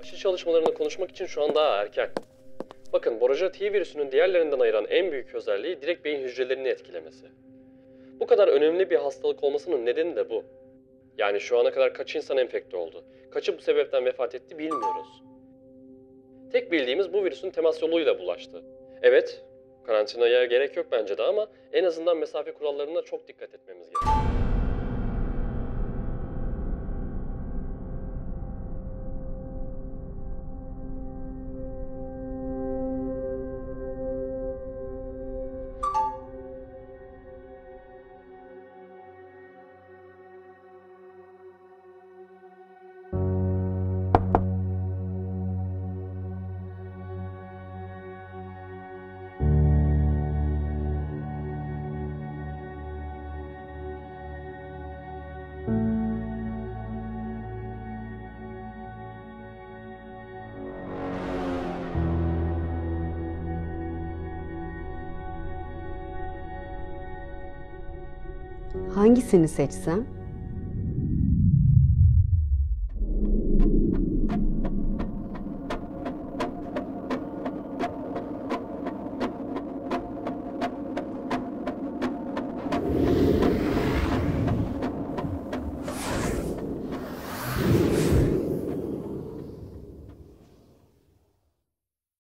kişi çalışmalarını konuşmak için şu an daha erken. Bakın, Borrelia T virüsünün diğerlerinden ayıran en büyük özelliği direkt beyin hücrelerini etkilemesi. Bu kadar önemli bir hastalık olmasının nedeni de bu. Yani şu ana kadar kaç insan enfekte oldu, kaçı bu sebepten vefat etti bilmiyoruz. Tek bildiğimiz bu virüsün temas yoluyla bulaştı. Evet, karantinaya gerek yok bence de ama en azından mesafe kurallarına çok dikkat etmemiz gerekiyor. Hangisini seçsem?